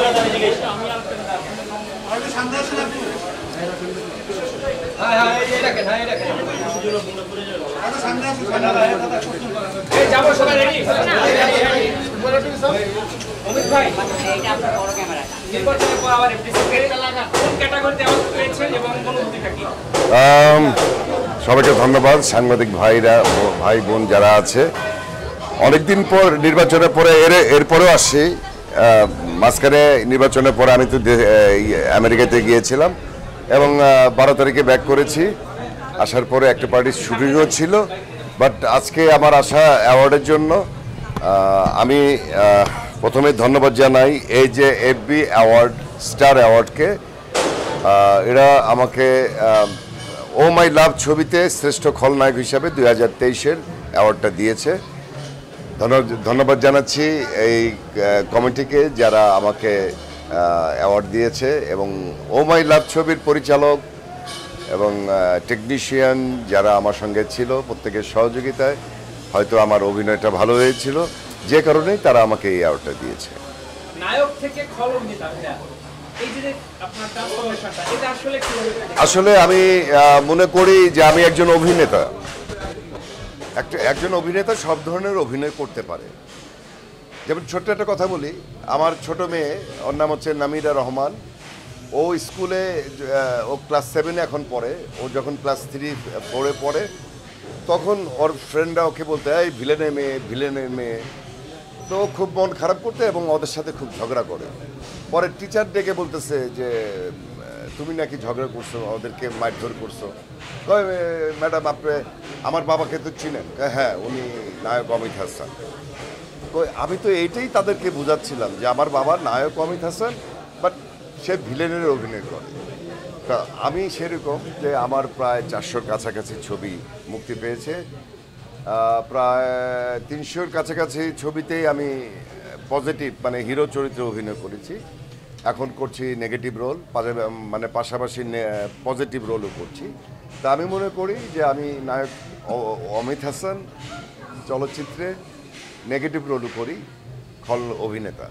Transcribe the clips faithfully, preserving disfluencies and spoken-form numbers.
সবাইকে ধন্যবাদ। সাংবাদিক ভাইরা ভাই বোন যারা আছে, অনেকদিন পর নির্বাচনের পরে এর এরপরেও আসছি। মাঝখানে নির্বাচনের পরে আমি তো আমেরিকাতে গিয়েছিলাম এবং বারো তারিখে ব্যাক করেছি। আসার পরে একটা পার্টির শুটিংও ছিল, বাট আজকে আমার আসা অ্যাওয়ার্ডের জন্য আমি প্রথমে ধন্যবাদ জানাই এই যে এফবি অ্যাওয়ার্ড, স্টার অ্যাওয়ার্ডকে। এরা আমাকে ও মাই লাভ ছবিতে শ্রেষ্ঠ খলনায়ক হিসাবে দুই হাজার তেইশের অ্যাওয়ার্ডটা দিয়েছে। ধন্যবাদ জানাচ্ছি এই কমিটিকে যারা আমাকে অ্যাওয়ার্ড দিয়েছে, এবং ও মাই লাভ ছবির পরিচালক এবং টেকনিশিয়ান যারা আমার সঙ্গে ছিল, প্রত্যেকের সহযোগিতায় হয়তো আমার অভিনয়টা ভালো হয়েছিল, যে কারণেই তারা আমাকে এই অ্যাওয়ার্ডটা দিয়েছে। নায়ক থেকে খলনায়িকা, এই যে আপনার ট্রান্সফরমেশনটা, এটা আসলে কিভাবে? আসলে আমি মনে করি যে আমি একজন অভিনেতা। একটা একজন অভিনেতা সব ধরনের অভিনয় করতে পারে। যেমন ছোট্ট একটা কথা বলি, আমার ছোট মেয়ে, ওর নাম হচ্ছে নামিরা রহমান। ও স্কুলে, ও ক্লাস সেভেনে এখন পড়ে। ও যখন ক্লাস থ্রি পড়ে পড়ে তখন ওর ফ্রেন্ডরা ওকে বলতে, এই ভিলেনের মেয়ে, ভিলেনের মেয়ে। তো ও খুব মন খারাপ করতে এবং ওদের সাথে খুব ঝগড়া করে। পরে টিচার ডেকে বলতেছে যে তুমি নাকি ঝগড়া করছো, ওদেরকে মারধর করছো। কয় ম্যাডাম আপনি আমার বাবাকে তো চিনেন? হ্যাঁ, উনি নায়ক অমিত হাসান। কই আমি তো এইটাই তাদেরকে বোঝাচ্ছিলাম যে আমার বাবা নায়ক অমিত হাসান, বাট সে ভিলেনের অভিনয় করে। তা আমি সেরকম যে আমার প্রায় চারশোর কাছাকাছি ছবি মুক্তি পেয়েছে। প্রায় তিনশোর কাছাকাছি ছবিতেই আমি পজিটিভ মানে হিরো চরিত্রে অভিনয় করেছি। এখন করছি নেগেটিভ রোল, মানে পাশাপাশি পজিটিভ রোলও করছি। তা আমি মনে করি যে আমি নায়ক অমিত হাসান চলচ্চিত্রে নেগেটিভ রোলও করি, খল অভিনেতা।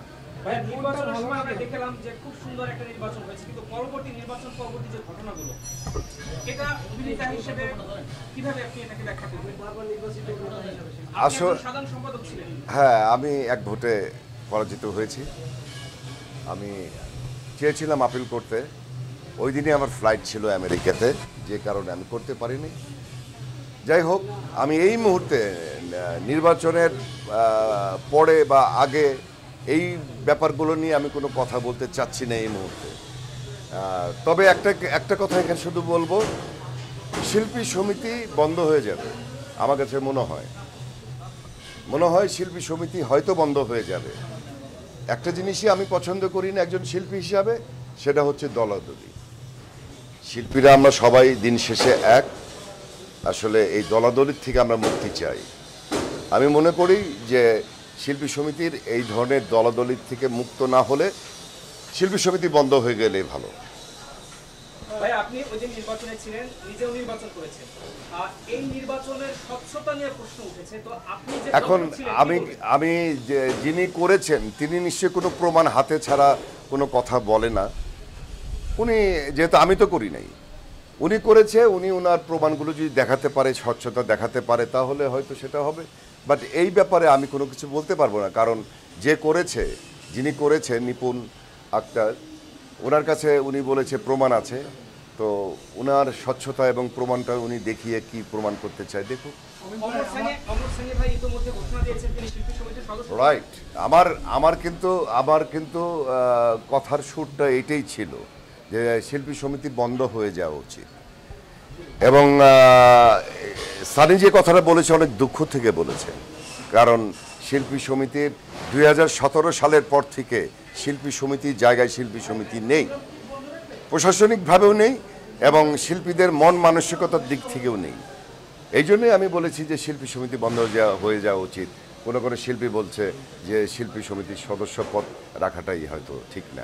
হ্যাঁ, আমি এক ভোটে পরাজিত হয়েছি। আমি চেয়েছিলাম আপিল করতে, ওই দিনই আমার ফ্লাইট ছিল আমেরিকাতে, যে কারণে আমি করতে পারিনি। যাই হোক, আমি এই মুহূর্তে নির্বাচনের পরে বা আগে এই ব্যাপারগুলো নিয়ে আমি কোনো কথা বলতে চাচ্ছি না এই মুহূর্তে। তবে একটা একটা কথা এখানে শুধু বলবো, শিল্পী সমিতি বন্ধ হয়ে যাবে। আমার কাছে মনে হয় মনে হয় শিল্পী সমিতি হয়তো বন্ধ হয়ে যাবে। একটা জিনিসই আমি পছন্দ করি না একজন শিল্পী হিসাবে, সেটা হচ্ছে দলাদলি। শিল্পীরা আমরা সবাই দিন শেষে এক। আসলে এই দলাদলির থেকে আমরা মুক্তি চাই। আমি মনে করি যে শিল্পী সমিতির এই ধরনের দলাদলির থেকে মুক্ত না হলে শিল্পী সমিতি বন্ধ হয়ে গেলে ভালো। ভাই, আপনি ওই যে নির্বাচনে ছিলেন, নিজেও নির্বাচন করেছেন, এই নির্বাচনের স্বচ্ছতা নিয়ে প্রশ্ন উঠেছে। তো আপনি যে এখন আমি আমি যিনি করেছেন তিনি নিশ্চয়ই কোনো প্রমাণ হাতে ছাড়া কোনো কথা বলে না। উনি যেহেতু, আমি তো করি নাই, উনি করেছে, উনি ওনার প্রমাণগুলো যদি দেখাতে পারে, স্বচ্ছতা দেখাতে পারে, তাহলে হয়তো সেটা হবে। বাট এই ব্যাপারে আমি কোনো কিছু বলতে পারবো না, কারণ যে করেছে, যিনি করেছে নিপুণ আক্তার, ওনার কাছে উনি বলেছে প্রমাণ আছে। তো ওনার স্বচ্ছতা এবং প্রমাণটা উনি দেখিয়ে কি প্রমাণ করতে চায় দেখুন। রাইট। আমার আমার কিন্তু আমার কিন্তু কথার সুরটা এইটাই ছিল যে শিল্পী সমিতি বন্ধ হয়ে যাওয়া উচিত। এবং সানি যে কথাটা বলেছে অনেক দুঃখ থেকে বলেছে, কারণ শিল্পী সমিতির দুই হাজার সতেরো সালের পর থেকে শিল্পী সমিতির জায়গায় শিল্পী সমিতি নেই, প্রশাসনিকভাবেও নেই এবং শিল্পীদের মন মানসিকতার দিক থেকেও নেই। এই জন্যই আমি বলেছি যে শিল্পী সমিতি বন্ধ হয়ে যাওয়া উচিত। কোনো কোনো শিল্পী বলছে যে শিল্পী সমিতির সদস্য পদ রাখাটাই হয়তো ঠিক না।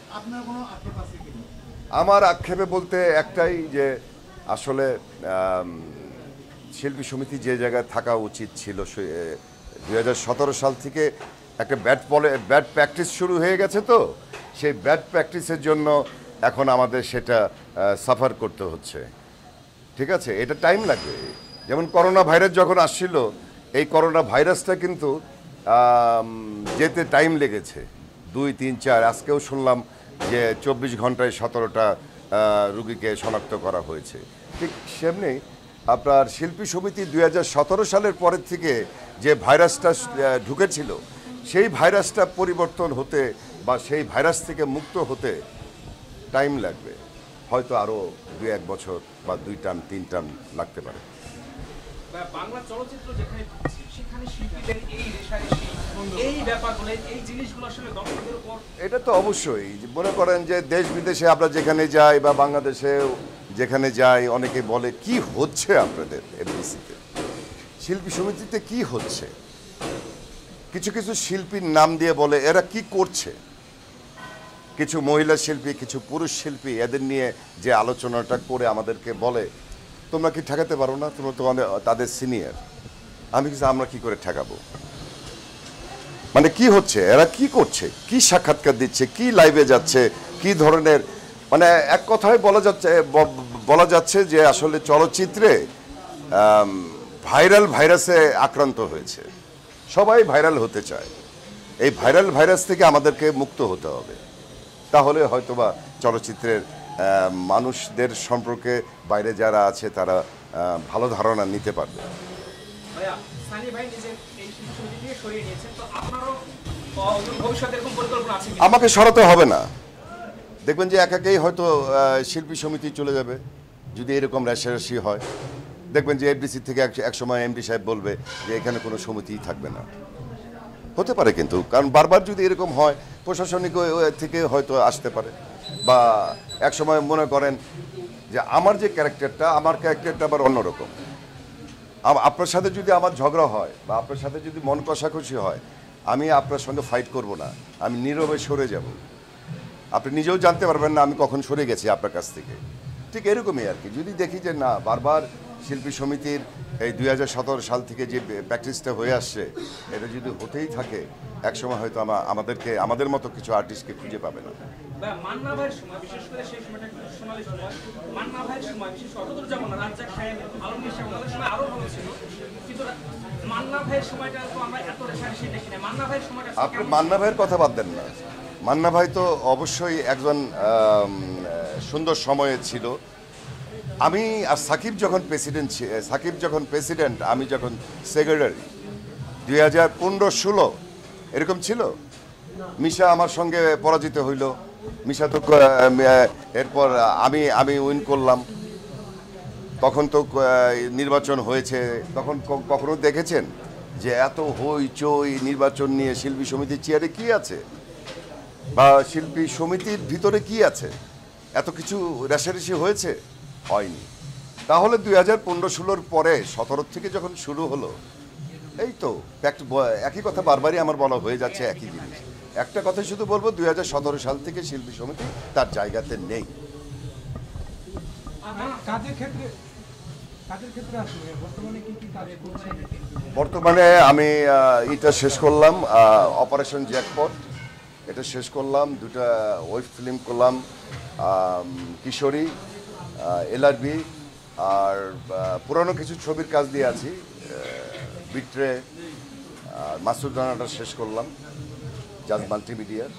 আমার আক্ষেপে বলতে একটাই, যে আসলে শিল্পী সমিতি যে জায়গায় থাকা উচিত ছিল, দুই হাজার সতেরো সাল থেকে একটা ব্যাড পলে ব্যাড প্র্যাকটিস শুরু হয়ে গেছে। তো সেই ব্যাড প্র্যাকটিসের জন্য এখন আমাদের সেটা সাফার করতে হচ্ছে। ঠিক আছে, এটা টাইম লাগবে। যেমন করোনা ভাইরাস যখন আসছিল, এই করোনা ভাইরাসটা কিন্তু আম, যেতে টাইম লেগেছে, দুই তিন চার আজকেও শুনলাম যে চব্বিশ ঘন্টায় সতেরোটা রুগীকে শনাক্ত করা হয়েছে। ঠিক সেমনি আপনার শিল্পী সমিতি দুই হাজার সতেরো সালের পরের থেকে যে ভাইরাসটা আহ, ঢুকেছিল, সেই ভাইরাসটা পরিবর্তন হতে বা সেই ভাইরাস থেকে মুক্ত হতে টাইম লাগবে, হয়তো আরও দুই এক বছর বা দুই টার্ম তিন টার্ম লাগতে পারে। বা বাংলা চলচ্চিত্র যেখানে ঢুকছে, সেখানে শিল্পীদের এই রেশারেশি, এই ব্যাপারগুলো, এই জিনিসগুলো আসলে দর্শকদের উপর। এটা তো অবশ্যই, মনে করেন যে দেশ বিদেশে আমরা যেখানে যাই বা বাংলাদেশে যেখানে যাই, অনেকে বলে কি হচ্ছে আপনাদের এফডিসিতে, শিল্পী সমিতিতে কি হচ্ছে। কিছু কিছু শিল্পীর নাম দিয়ে বলে এরা কি করছে। কিছু মহিলা শিল্পী, কিছু পুরুষ শিল্পী, এদের নিয়ে যে আলোচনাটা করে আমাদেরকে বলে তোমরা কি ঠেকাতে পারো না, তোমরা তো অনেক তাদের সিনিয়র। আমি কিছু আমরা কি করে ঠেকাবো, মানে কি হচ্ছে, এরা কি করছে, কি সাক্ষাৎকার দিচ্ছে, কি লাইভে যাচ্ছে, কি ধরনের, মানে এক কথায় বলা যাচ্ছে বলা যাচ্ছে যে আসলে চলচ্চিত্রে ভাইরাল ভাইরাসে আক্রান্ত হয়েছে। সবাই ভাইরাল হতে চায়, এই ভাইরাল ভাইরাস থেকে আমাদেরকে মুক্ত হতে হবে, তাহলে হয়তোবা চলচ্চিত্রের মানুষদের সম্পর্কে বাইরে যারা আছে তারা ভালো ধারণা নিতে পারবে। ভাইয়া, সানি ভাই নিজে এই শিল্পী সমিতি থেকে সরিয়ে নিয়েছেন, তো আপনারও ভবিষ্যতে এরকম পরিকল্পনা আছে কি? আমাকে সরাতে হবে না, দেখবেন যে একাকেই হয়তো শিল্পী সমিতি চলে যাবে যদি এরকম রেশারেশি হয়। দেখবেন যে এফডিসি থেকে এক সময় এমডি সাহেব বলবে যে এখানে কোনো সমিতিই থাকবে না, হতে পারে কিন্তু, কারণ বারবার যদি এরকম হয় প্রশাসনিক থেকে হয়তো আসতে পারে। বা এক সময় মনে করেন যে আমার যে ক্যারেক্টারটা, আমার ক্যারেক্টারটা আবার অন্যরকম, আপনার সাথে যদি আমার ঝগড়া হয় বা আপনার সাথে যদি মন কষাকষি হয়, আমি আপনার সঙ্গে ফাইট করব না, আমি নীরবে সরে যাব, আপনি নিজেও জানতে পারবেন না আমি কখন সরে গেছি আপনার কাছ থেকে। ঠিক এরকমই আর কি, যদি দেখি যে না বারবার শিল্পী সমিতির এই দুই হাজার সতেরো সাল থেকে যে প্র্যাকটিসটা হয়ে আসছে, এটা যদি হতেই থাকে, একসময় হয়তো আমাদেরকে আমাদের মতো কিছু আর্টিস্টকে খুঁজে পাবে না। মান্না ভাইয়ের সময়, বিশেষ করে সেই সময়টা সোনালী সময়, মান্না ভাইয়ের সময়, বিশেষ করে অতদুজ্জামান রাজ্জাক খায়েম, আলমগীর সাহেব, ওনাদের সময় আরো ভালো ছিল, কিন্তু মান্না ভাইয়ের সময়টা তো আমরা এত রেশারেশি দেখি না। মান্না ভাইয়ের সময়টা আপনি মান্না ভাইয়ের কথা বাদ দেন না, মান্না ভাই তো অবশ্যই একজন সুন্দর সময়ে ছিল। আমি আর সাকিব যখন প্রেসিডেন্ট সাকিব যখন প্রেসিডেন্ট আমি যখন সেক্রেটারি, দুই হাজার পনেরো ষোলো এরকম ছিল। মিশা আমার সঙ্গে পরাজিত হইল, মিশা তো এরপর আমি আমি উইন করলাম। তখন তো নির্বাচন হয়েছে, তখন কখনো দেখেছেন যে এত হই চই নির্বাচন নিয়ে শিল্পী সমিতির চেয়ারে কি আছে বা শিল্পী সমিতির ভিতরে কি আছে, এত কিছু রেশারেশি হয়েছে? হয়নি। তাহলে দুই হাজার পনেরো ষোলোর পরে সতেরো থেকে যখন শুরু হলো, এই তো একই কথা বারবারই আমার বলা হয়ে যাচ্ছে একই জিনিস। একটা কথা শুধু বলবো, দুই হাজার সতেরো সাল থেকে শিল্পী সমিতি তার জায়গাতে নেই। বর্তমানে আমি এটা শেষ করলাম, অপারেশন জ্যাকপট, এটা শেষ করলাম, দুটা ওয়েব ফিল্ম করলাম, কিশোরী, এলআরবি, আর পুরনো কিছু ছবির কাজ দিয়ে আছি, বিট্রে, মাসুদ রানাটা শেষ করলাম জাজ মাল্টিমিডিয়ার।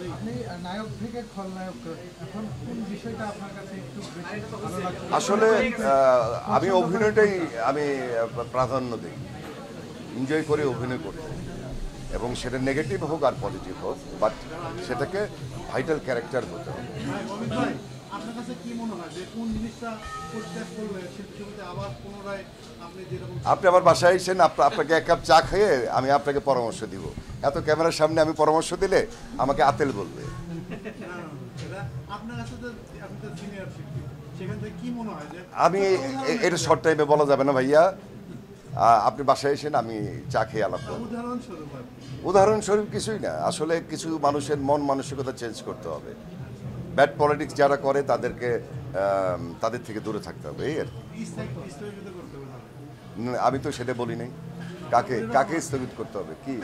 আসলে আমি অভিনয়টাই আমি প্রাধান্য দিই, এনজয় করে অভিনয় করতে, এবং সেটা নেগেটিভ হোক আর পজিটিভ হোক, বাট সেটাকে ভাইটাল ক্যারেক্টার হতে হবে। আপনার কাছে কি মনে হয় যে কোন জিনিসটা পরিত্যাগ করলে শিল্পী সমিতি আবার পুনরায় আপনি যেরকম, আপনি আমার বাসায় এসেন, আপনাকে এক কাপ চা খেয়ে আমি আপনাকে পরামর্শ দিব। এত ক্যামেরার সামনে আমি পরামর্শ দিলে আমাকে আতেল বলবে। আপনার কাছে তো আপনি তো সিনিয়র শিল্পী, সেখান থেকে কি মনে হয় যে আমি এটা শর্ট টাইমে বলা যাবে না ভাইয়া, আপনি বাসায় এসেন, আমি চা খেয়ে আলাপ করব। উদাহরণস্বরূপ উদাহরণস্বরূপ কিছুই না, আসলে কিছু মানুষের মন মানসিকতা চেঞ্জ করতে হবে। ব্যাড পলিটিক্স যারা করে তাদেরকে তাদের থেকে দূরে থাকতে হবে, এই আর কি। আমি তো সেটা বলি নাই, কাকে কাকে স্থগিত করতে হবে কি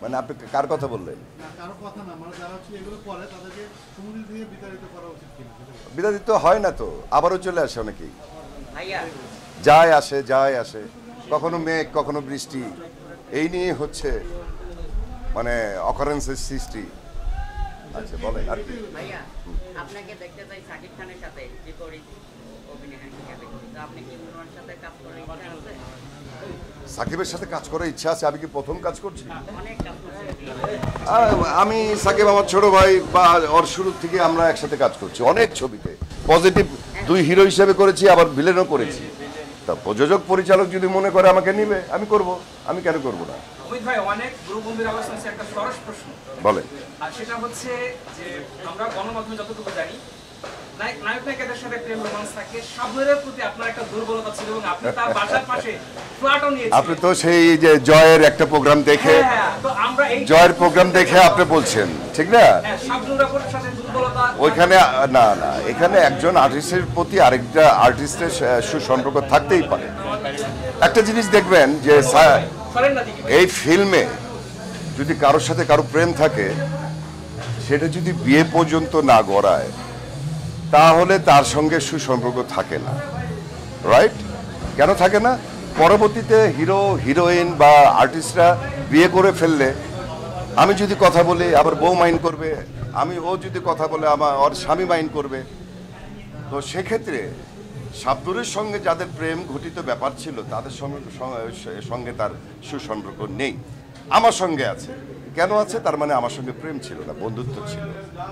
মানে আপনি কার কথা বললেন? না, কারো কথা না, মানে যারা হচ্ছে এগুলো করে তাদেরকে সুমুদির দিয়ে বিতাড়িত করা উচিত কিনা? বিতাড়িত হয় না তো, আবারও চলে আসে অনেকেই, ভাইয়া যায় আসে যায় আসে, কখনো মেঘ কখনো বৃষ্টি, এই নিয়ে হচ্ছে মানে অকারেন্সের সৃষ্টি। আচ্ছা বলেন আর কি? ভাইয়া আপনাকে দেখতে চাই শাকিব খানের সাথে বিপরীত অভিনয় হিসেবে। তো আপনি কি ওনার সাথে কাজ করার ইচ্ছা আছে? সাকিবের সাথে কাজ করার ইচ্ছা আছে। আমি কি প্রথম কাজ করছি? অনেক কাজ করছেন। আ- আমি সাকিব আমার ছোট ভাই, বা ওর শুরু থেকে আমরা একসাথে কাজ করছি অনেক ছবিতে। পজিটিভ দুই হিরো হিসেবে করেছি, আবার ভিলেনও করেছি। তা প্রযোজক পরিচালক যদি মনে করে আমাকে নিবে, আমি করব, আমি কেন করব না? অমিত ভাই অনেক গুরুগম্ভীর আলোচনা হচ্ছে, একটা সরস প্রশ্ন, বলেন। আর সেটা হচ্ছে যে আমরা গণমাধ্যমে যতটুকু জানি নায়ক নায়ক নায়িকাদের সাথে প্রেম রোমান্স থাকে, শাবনূরের প্রতি আপনার একটা দুর্বলতা ছিল এবং আপনি তার বাসার পাশে ফ্ল্যাটও নিয়েছিলেন। আপনি তো সেই যে জয়ের একটা প্রোগ্রাম দেখে, হ্যাঁ, হ্যাঁ, তো আমরা এই জয়ের প্রোগ্রাম দেখে আপনি বলছেন, ঠিক না? হ্যাঁ, শাবনূরের সাথে দুর্বলতা ওইখানে না না, এখানে একজন আর্টিস্টের প্রতি আরেকটা আর্টিস্টের সুসম্পর্ক থাকতেই পারে। একটা জিনিস দেখবেন যে সা- সরেন না দিকে। এই ফিল্মে যদি কারোর সাথে কারো প্রেম থাকে, সেটা যদি বিয়ে পর্যন্ত না গড়ায়, তাহলে তার সঙ্গে সুসম্পর্ক থাকে না। রাইট? কেন থাকে না? পরবর্তীতে হিরো হিরোইন বা আর্টিস্টরা বিয়ে করে ফেললে, আমি যদি কথা বলি আবার বউ মাইন্ড করবে, আমি ও যদি কথা বলে আমার ওর স্বামী মাইন্ড করবে। তো সেক্ষেত্রে শাবনূরের সঙ্গে যাদের প্রেম ঘটিত ব্যাপার ছিল, তাদের সঙ্গে সঙ্গে তার সুসম্পর্ক নেই। আমার সঙ্গে আছে। কেন আছে? তার মানে আমার সঙ্গে প্রেম ছিল না, বন্ধুত্ব ছিল।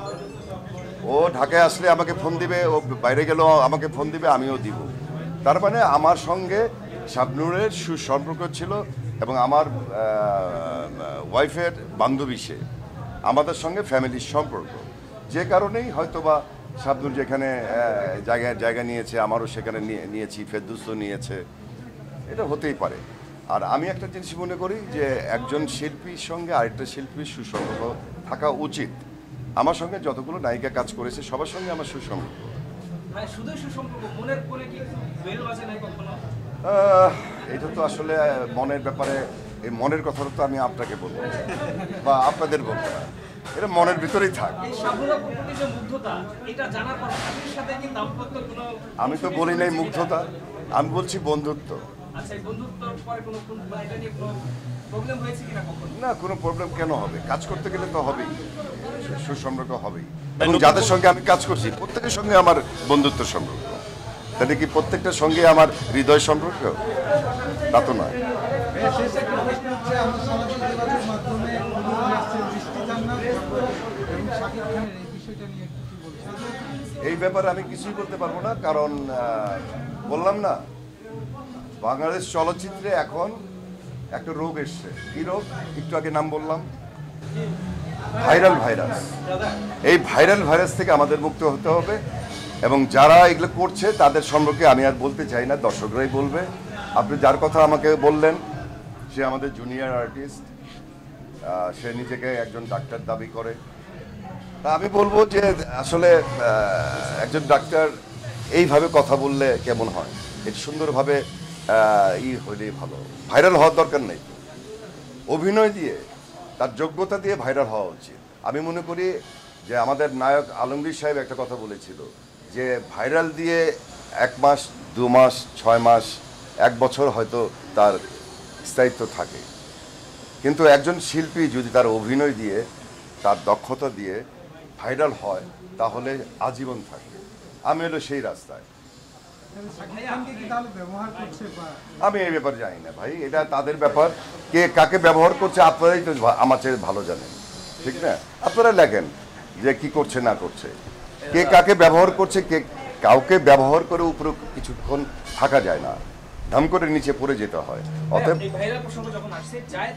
ও ঢাকায় আসলে আমাকে ফোন দিবে, ও বাইরে গেলেও আমাকে ফোন দিবে, আমিও দিব। তার মানে আমার সঙ্গে শাবনূরের সুসম্পর্ক ছিল, এবং আমার ওয়াইফের বান্ধবী সে, আমাদের সঙ্গে ফ্যামিলির সম্পর্ক। যে কারণেই হয়তোবা শাবনূর যেখানে আহ, জায়গায় জায়গা নিয়েছে, আমারও সেখানে নিয়ে- নিয়েছি, ফেরদৌসও নিয়েছে, এটা হতেই পারে। আর আমি একটা জিনিস মনে করি যে একজন শিল্পীর সঙ্গে আরেকটা শিল্পীর সুসম্পর্ক থাকা উচিত। আমার সঙ্গে যতগুলো নায়িকা কাজ করেছে সবার সঙ্গে আমার সুসম্পর্ক। মানে শুধু সুসম্পর্ক, মনের কোণে কি বেল বাজে নাই কখনো? আহ, এটা তো আসলে মনের ব্যাপারে, এই মনের কথাটা তো আমি আপনাকে বলবো না, বা আপনাদের বলবো না, এটা মনের ভিতরেই থাক। এই শাবনূরের প্রতি যে মুগ্ধতা, এটা জানার পর স্বামীর সাথে কি দাম্পত্য কোনো আমি তো বলি নাই মুগ্ধতা, আমি বলছি বন্ধুত্ব। আচ্ছা, এই বন্ধুত্বর পরে কোনো কোনো মানে এটা নিয়ে কোনো প্রবলেম হয়েছে কিনা কখনো? না, কোনো প্রবলেম কেন হবে? কাজ করতে গেলে তো হবেই, সু- সুসম্পর্ক হবেই। এবং যাদের সঙ্গে আমি কাজ করছি প্রত্যেকের সঙ্গে আমার বন্ধুত্ব সম্পর্ক। তাহলে কি প্রত্যেকটার সঙ্গে আমার হৃদয় সম্পর্ক? তা তো নয়। শেষ একটা প্রশ্ন হচ্ছে, আমরা সামাজিক যোগাযোগ মাধ্যমে খবর আসছে বৃষ্টি জান্নাত এবং শাকিব খানের এই বিষয়টা নিয়ে একটু কি বলছেন? এই ব্যাপারে আমি কিছুই বলতে পারবো না, কারণ আহ, বললাম না, বাংলাদেশ চলচ্চিত্রে এখন একটা রোগ এসছে। কি রোগ? একটু আগে নাম বললাম, ভাইরাল ভাইরাস। এই ভাইরাল ভাইরাস থেকে আমাদের মুক্ত হতে হবে, এবং যারা এগুলো করছে তাদের সম্পর্কে আমি আর বলতে চাই না, দর্শকরাই বলবে। আপনি যার কথা আমাকে বললেন, সে আমাদের জুনিয়র আর্টিস্ট, সে নিজেকে একজন ডাক্তার দাবি করে। তা আমি বলবো যে আসলে আহ, একজন ডাক্তার এইভাবে কথা বললে কেমন হয়? এটা সুন্দরভাবে আহ, ই হলেই ভালো। ভাইরাল হওয়ার দরকার নেই, অভিনয় দিয়ে, তার যোগ্যতা দিয়ে ভাইরাল হওয়া উচিত। আমি মনে করি যে আমাদের নায়ক আলমগীর সাহেব একটা কথা বলেছিল যে ভাইরাল দিয়ে এক মাস, দু মাস, ছয় মাস, এক বছর হয়তো তার স্থায়িত্ব থাকে, কিন্তু একজন শিল্পী যদি তার অভিনয় দিয়ে, তার দক্ষতা দিয়ে ভাইরাল হয়, তাহলে আজীবন থাকে। আমি হলো সেই রাস্তায়। শাকিব খানকে কি তাহলে ব্যবহার করছে বা আমি এই ব্যাপারে জানি না ভাই, এটা তাদের ব্যাপার। কে কাকে ব্যবহার করছে আপনারাই তো ভা- আমার চেয়ে ভালো জানেন, ঠিক না? আপনারা লেখেন যে কি করছে না করছে, কে কাকে ব্যবহার করছে। কে কাউকে ব্যবহার করে উপরে কিছুক্ষণ থাকা যায় না, ধাম করে নিচে পড়ে যেতে হয়। অতএব এই ভাইরাল প্রসঙ্গ যখন আসছে, জায়েদ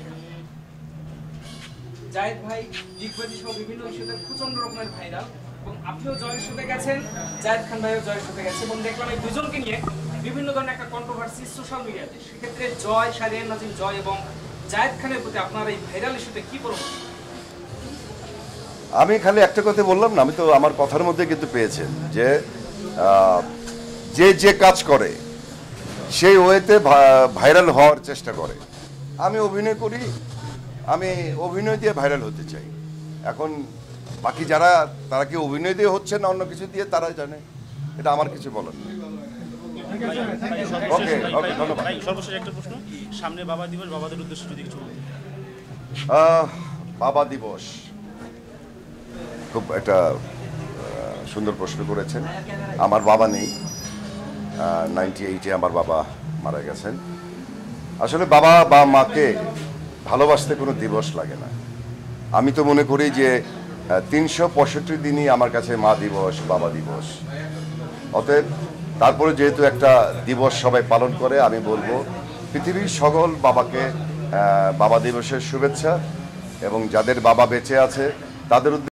জায়েদ ভাই দিগ্বাজি সহ বিভিন্ন ইস্যুতে প্রচন্ড রকমের ভাইরাল, এবং আপনিও জয়ের সাথে গেছেন, জায়েদ খান ভাইও জয়ের সাথে গেছে, এবং দেখলাম এই দুজনকে নিয়ে বিভিন্ন ধরনের একটা কন্ট্রোভার্সি সোশ্যাল মিডিয়াতে। সেক্ষেত্রে জয়, শাহরিয়ার নাজিম জয় এবং জায়েদ খানের প্রতি আপনার এই ভাইরাল ইস্যুতে কি পরামর্শ? আমি খালি একটা কথা বললাম না, আমি তো আমার কথার মধ্যে কিন্তু পেয়েছেন যে আহ, যে যে কাজ করে সেই ওয়েতে ভাইরাল হওয়ার চেষ্টা করে। আমি অভিনয় করি, আমি অভিনয় দিয়ে ভাইরাল হতে চাই। এখন বাকি যারা তারা কি অভিনয় দিয়ে হচ্ছে না অন্য কিছু দিয়ে তারা জানে, এটা আমার কিছু বলার নেই। ওকে ওকে ধন্যবাদ। ভাই সর্বশেষ একটা প্রশ্ন, সামনে বাবা দিবস, বাবাদের উদ্দেশ্যে যদি কিছু বলতেন। আহ, বাবা দিবস খুব একটা আহ, সুন্দর প্রশ্ন করেছেন। আমার বাবা নেই, নাইনটি এইটে আমার বাবা মারা গেছেন। আসলে বাবা বা মাকে ভালোবাসতে কোনো দিবস লাগে না। আমি তো মনে করি যে তিনশো পঁয়ষট্টি দিনই আমার কাছে মা দিবস, বাবা দিবস। অতএব তারপরে যেহেতু একটা দিবস সবাই পালন করে, আমি বলবো পৃথিবীর সকল বাবাকে আহ, বাবা দিবসের শুভেচ্ছা, এবং যাদের বাবা বেঁচে আছে তাদের উদ্দেশ্যে